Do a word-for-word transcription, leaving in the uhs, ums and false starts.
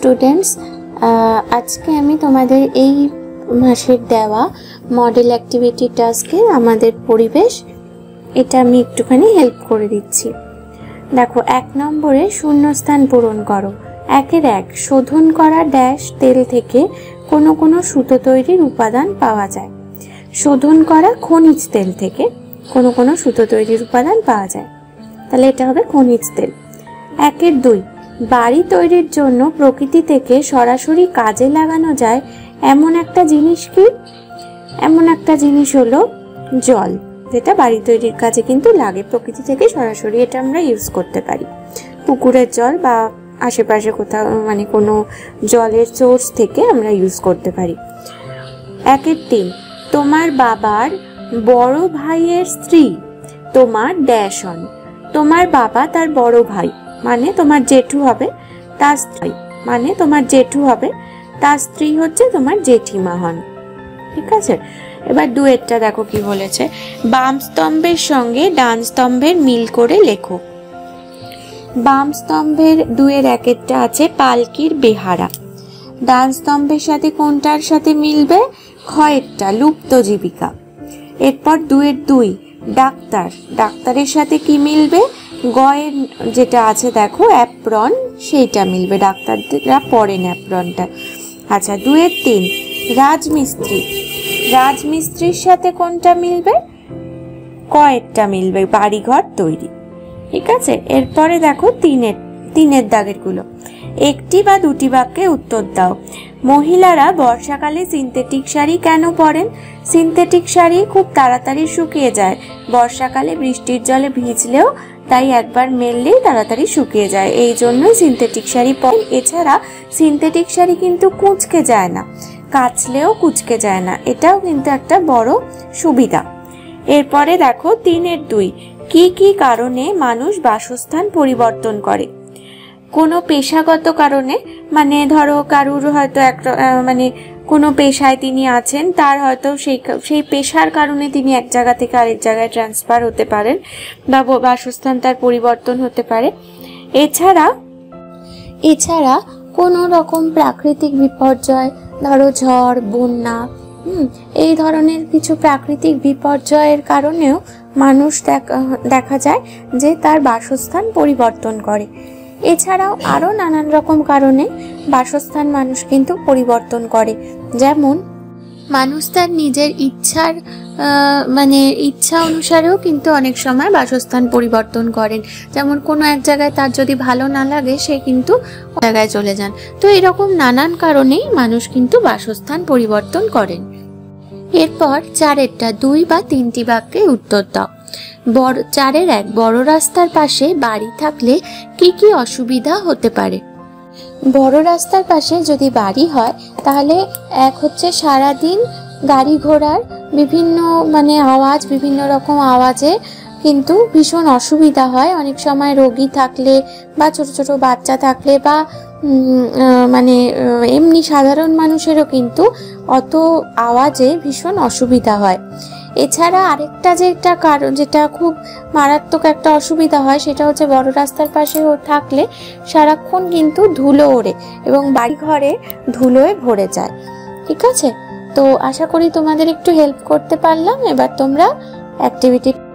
Students, আজকে আমি তোমাদের এই মাসের দেওয়া মডেল অ্যাক্টিভিটি টাস্কে আমাদের পরিবেশ এটা আমি একটুখানি হেল্প করে দিচ্ছি। দেখো, এক নম্বরে শূন্যস্থান পূরণ করো। একের এক, শোধন করা ড্যাশ তেল থেকে কোনো কোনো সুতো তৈরির উপাদান পাওয়া যায়। শোধন করা খনিজ তেল থেকে কোনো কোনো সুতো তৈরির উপাদান পাওয়া যায়, তাহলে এটা হবে খনিজ তেল। একের দুই, বাড়ি তৈরির জন্য প্রকৃতি থেকে সরাসরি কাজে লাগানো যায় এমন একটা জিনিস কি? এমন একটা জিনিস হলো জল, যেটা বাড়ি তৈরির কাজে কিন্তু লাগে, প্রকৃতি থেকে সরাসরি এটা আমরা ইউজ করতে পারি। পুকুরের জল বা আশেপাশে কোথাও মানে কোনো জলের সোর্স থেকে আমরা ইউজ করতে পারি। একের তিন, তোমার বাবার বড় ভাইয়ের স্ত্রী তোমার ড্যাশ হন। তোমার বাবা তার বড় ভাই মানে তোমার জেঠু হবে, তার স্ত্রী মানে তোমার জেঠু হবে, তার স্ত্রী হচ্ছে তোমার জেঠিমা হন। ঠিক আছে, এবার দুয়েরটা দেখো কি বলেছে, বাম স্তম্ভের সঙ্গে ডান স্তম্ভের মিল করে লেখো। বাম স্তম্ভের দুয়ের একেরটা আছে পালকির বেহারা। ডান স্তম্ভের সাথে কোনটার সাথে মিলবে? ক্ষয়েরটা, লুপ্ত জীবিকা। এরপর দুয়ের দুই, ডাক্তার। ডাক্তারের সাথে কি মিলবে? গয়ের যেটা আছে দেখো অ্যাপ্রন, সেইটা মিলবে, ডাক্তাররা পরেন অ্যাপ্রনটা। আচ্ছা, দুয়ের তিন, রাজমিস্ত্রি। রাজমিস্ত্রির সাথে কোনটা মিলবে? কয়েরটা মিলবে, বাড়িঘর তৈরি। ঠিক আছে, এরপরে দেখো তিনের তিনের দাগের গুলো, একটি বা দুটি বাক্যে উত্তর দাও। মহিলারা বর্ষাকালে সিনথেটিক শাড়ি কেন পরেন? সিনথেটিক শাড়ি খুব তাড়াতাড়ি শুকিয়ে যায়, বর্ষাকালে বৃষ্টির জলে ভিজলেও তাই একবার মেললেই তাড়াতাড়ি শুকিয়ে যায়, এই জন্যই সিনথেটিক শাড়ি পরেন। এছাড়া সিনথেটিক শাড়ি কিন্তু কুঁচকে যায় না, কাচলেও কুঁচকে যায় না, এটাও কিন্তু একটা বড় সুবিধা। এরপরে দেখো তিনের দুই, কি কি কারণে মানুষ বাসস্থান পরিবর্তন করে? কোনো পেশাগত কারণে, মানে ধরো কারুর হয়তো একটা মানে কোনো পেশায় তিনি আছেন, তার হয়তো সেই সেই পেশার কারণে তিনি এক জায়গা থেকে আরেক জায়গায় ট্রান্সফার হতে পারেন বা বাসস্থান তার পরিবর্তন হতে পারে। এছাড়া এছাড়া কোনো রকম প্রাকৃতিক বিপর্যয়, ধরো ঝড়, বন্যা, হুম এই ধরনের কিছু প্রাকৃতিক বিপর্যয়ের কারণেও মানুষ দেখা যায় যে তার বাসস্থান পরিবর্তন করে। এছাড়াও আরও নানান রকম কারণে বাসস্থান মানুষ কিন্তু পরিবর্তন করে, যেমন মানুষ তার নিজের ইচ্ছার মানে ইচ্ছা অনুসারেও কিন্তু অনেক সময় বাসস্থান পরিবর্তন করেন, যেমন কোনো এক জায়গায় তার যদি ভালো না লাগে সে কিন্তু জায়গায় চলে যান। তো এরকম নানান কারণেই মানুষ কিন্তু বাসস্থান পরিবর্তন করেন। এরপর চারেরটা, দুই বা তিনটি বাক্যে উত্তর দাও। বড় চারের এক, বড় রাস্তার পাশে বাড়ি থাকলে কি কি অসুবিধা হতে পারে? বড় রাস্তার পাশে যদি বাড়ি হয় তাহলে এক হচ্ছে সারাদিন গাড়ি ঘোড়ার বিভিন্ন মানে আওয়াজ, বিভিন্ন রকম আওয়াজে কিন্তু ভীষণ অসুবিধা হয়। অনেক সময় রোগী থাকলে বা ছোট ছোট বাচ্চা থাকলে বা মানে এমনি সাধারণ মানুষেরও কিন্তু অত আওয়াজে ভীষণ অসুবিধা হয়। এছাড়া আরেকটা যেটা কারণ, যেটা খুব মারাত্মক একটা অসুবিধা হয়, সেটা হচ্ছে বড় রাস্তার পাশে থাকলে সারাক্ষণ কিন্তু ধুলো ওড়ে এবং বাড়ি ঘরে ধুলোয় ভরে যায়। ঠিক আছে, তো আশা করি তোমাদের একটু হেল্প করতে পারলাম। এবার তোমরা অ্যাক্টিভিটি